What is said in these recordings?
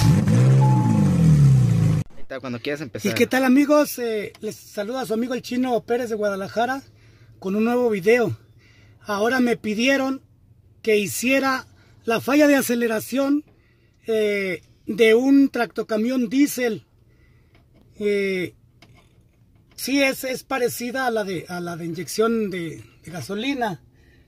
Cuando quieras empezar. ¿Y qué tal, amigos? Les saluda a su amigo el Chino Pérez de Guadalajara con un nuevo video. Ahora me pidieron que hiciera la falla de aceleración de un tractocamión diésel. Sí, es parecida a la de inyección de gasolina.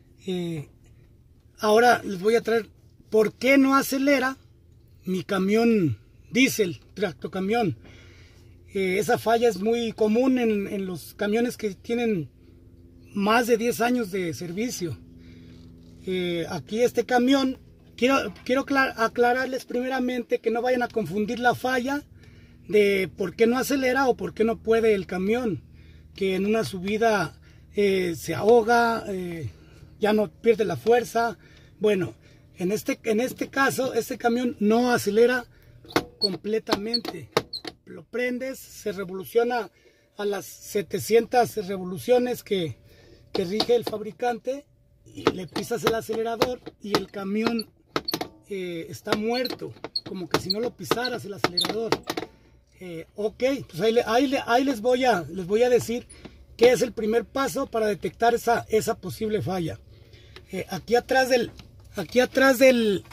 Ahora les voy a traer por qué no acelera mi camión diésel, tractocamión. Esa falla es muy común en los camiones que tienen más de 10 años de servicio. Aquí este camión, quiero aclararles primeramente que no vayan a confundir la falla de por qué no acelera o por qué no puede el camión, que en una subida se ahoga, ya no pierde la fuerza. Bueno, en este caso, este camión no acelera completamente. Lo prendes, se revoluciona a las 700 revoluciones que rige el fabricante, y le pisas el acelerador y el camión está muerto, como que si no lo pisaras el acelerador. Ok, pues ahí les voy a decir qué es el primer paso para detectar esa posible falla. Aquí atrás del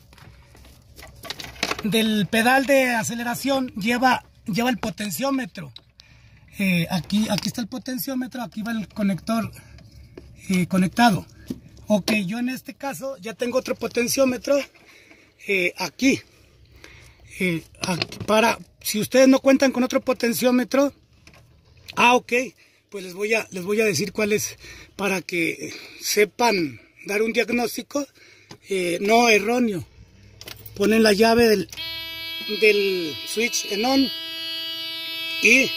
pedal de aceleración lleva el potenciómetro. Aquí está el potenciómetro, aquí va el conector conectado. Ok, yo en este caso ya tengo otro potenciómetro aquí. Para si ustedes no cuentan con otro potenciómetro, ok, pues les voy a decir cuál es, para que sepan dar un diagnóstico no erróneo. Ponen la llave del switch en on, y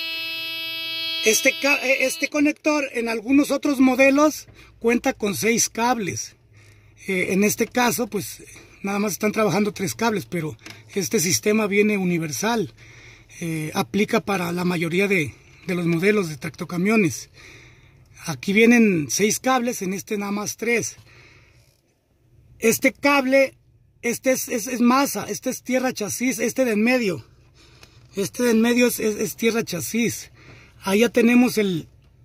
este conector en algunos otros modelos cuenta con 6 cables. En este caso pues nada más están trabajando 3 cables, pero este sistema viene universal, aplica para la mayoría de los modelos de tractocamiones. Aquí vienen 6 cables, en este nada más 3. Este cable, este es masa, este es tierra chasis, este de en medio es tierra chasis. Ahí ya tenemos el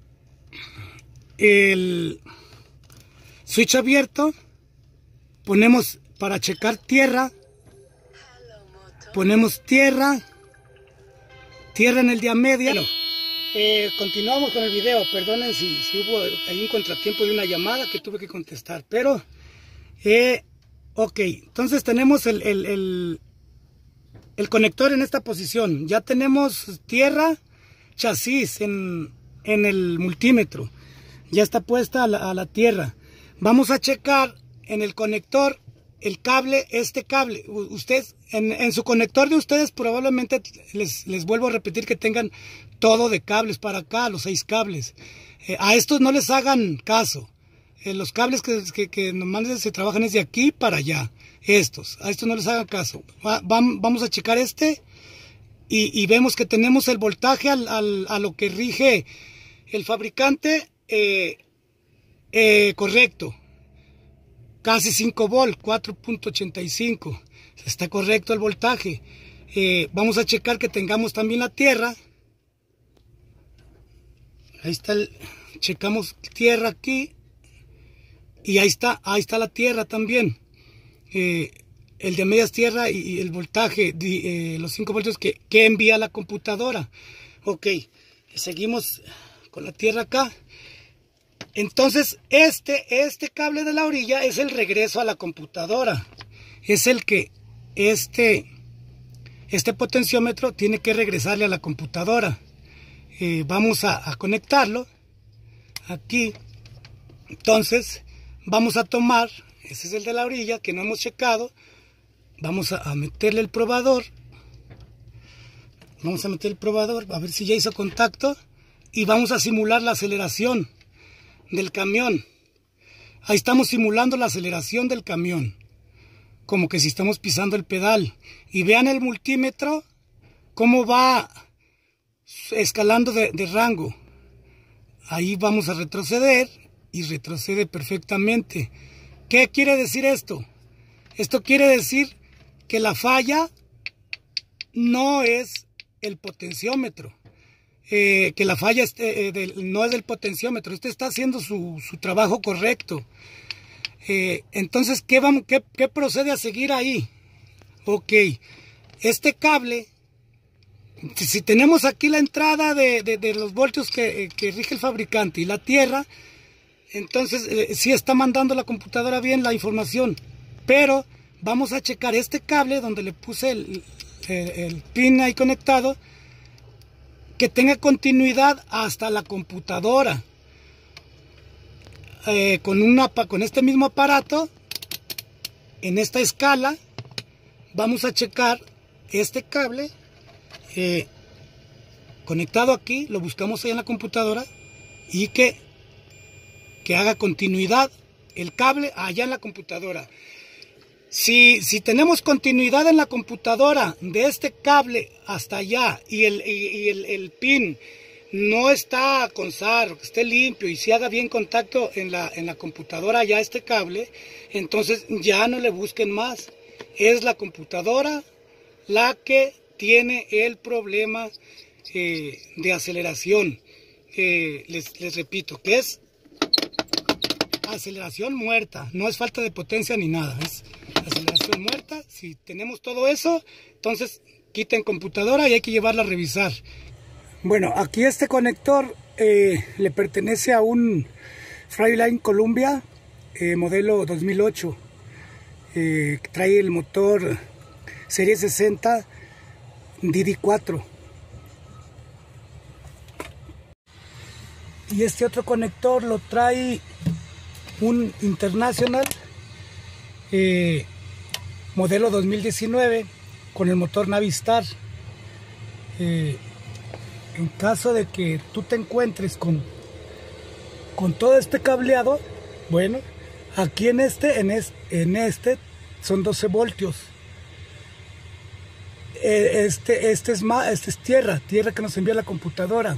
switch abierto. Ponemos para checar tierra, ponemos tierra en el día media. Bueno, continuamos con el video. Perdonen si hubo ahí un contratiempo de una llamada que tuve que contestar, pero ok, entonces tenemos el conector en esta posición. Ya tenemos tierra, chasis en el multímetro. Ya está puesta a la tierra. Vamos a checar en el conector el cable, este cable. Ustedes, en su conector de ustedes probablemente les vuelvo a repetir que tengan todo de cables para acá, los 6 cables. A estos no les hagan caso. Los cables que normalmente se trabajan es de aquí para allá. A estos no les hagan caso. Vamos a checar y vemos que tenemos el voltaje a lo que rige el fabricante correcto. Casi 5 volt, 4.85. Está correcto el voltaje. Vamos a checar que tengamos también la tierra. Ahí está, checamos tierra aquí. Y ahí está la tierra también. El de medias tierra y el voltaje, los 5 voltios que envía la computadora. Ok, seguimos con la tierra acá. Entonces este cable de la orilla es el regreso a la computadora. Es el que este potenciómetro tiene que regresarle a la computadora. Vamos a conectarlo aquí. Entonces vamos a tomar, ese es el de la orilla que no hemos checado. Vamos a meterle el probador. Vamos a meter el probador a ver si ya hizo contacto. Y vamos a simular la aceleración del camión. Ahí estamos simulando la aceleración del camión, como que si estamos pisando el pedal. Y vean el multímetro cómo va escalando de rango. Ahí vamos a retroceder y retrocede perfectamente. ¿Qué quiere decir esto? Esto quiere decir que la falla no es el potenciómetro, que la falla no es del potenciómetro. Este está haciendo su trabajo correcto. Entonces, ¿qué procede a seguir ahí? Ok, este cable, si tenemos aquí la entrada de los voltios que rige el fabricante y la tierra, entonces sí está mandando la computadora bien la información, pero vamos a checar este cable donde le puse el pin ahí conectado, que tenga continuidad hasta la computadora. Con este mismo aparato, en esta escala, vamos a checar este cable conectado aquí, lo buscamos ahí en la computadora, y que haga continuidad el cable allá en la computadora. Si tenemos continuidad en la computadora de este cable hasta allá y el pin no está con SAR, que esté limpio y si haga bien contacto en la computadora ya este cable, entonces ya no le busquen más. Es la computadora la que tiene el problema de aceleración. Les repito, que es aceleración muerta, no es falta de potencia ni nada, es aceleración muerta. Si tenemos todo eso, entonces quiten computadora y hay que llevarla a revisar. Bueno, aquí este conector le pertenece a un Freightliner Columbia modelo 2008, que trae el motor serie 60 DD4. Y este otro conector lo trae un International modelo 2019 con el motor Navistar. En caso de que tú te encuentres con todo este cableado, bueno, aquí en este son 12 voltios. Este es tierra que nos envía la computadora.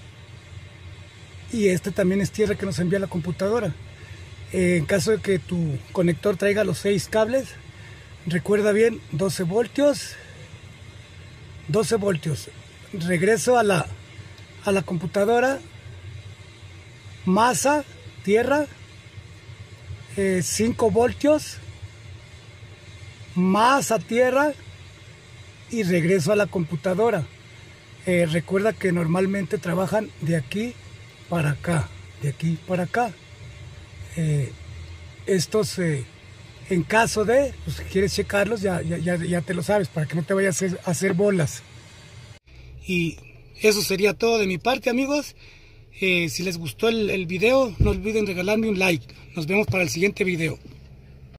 Y este también es tierra que nos envía la computadora. En caso de que tu conector traiga los 6 cables, recuerda bien, 12 voltios. 12 voltios. Regreso a la computadora. Masa, tierra, 5 voltios. Masa, tierra. Y regreso a la computadora. Recuerda que normalmente trabajan de aquí para acá, de aquí para acá. Estos, en caso de, pues, si quieres checarlos, ya te lo sabes, para que no te vayas a hacer bolas. Y eso sería todo de mi parte, amigos. Si les gustó el video, no olviden regalarme un like. Nos vemos para el siguiente video.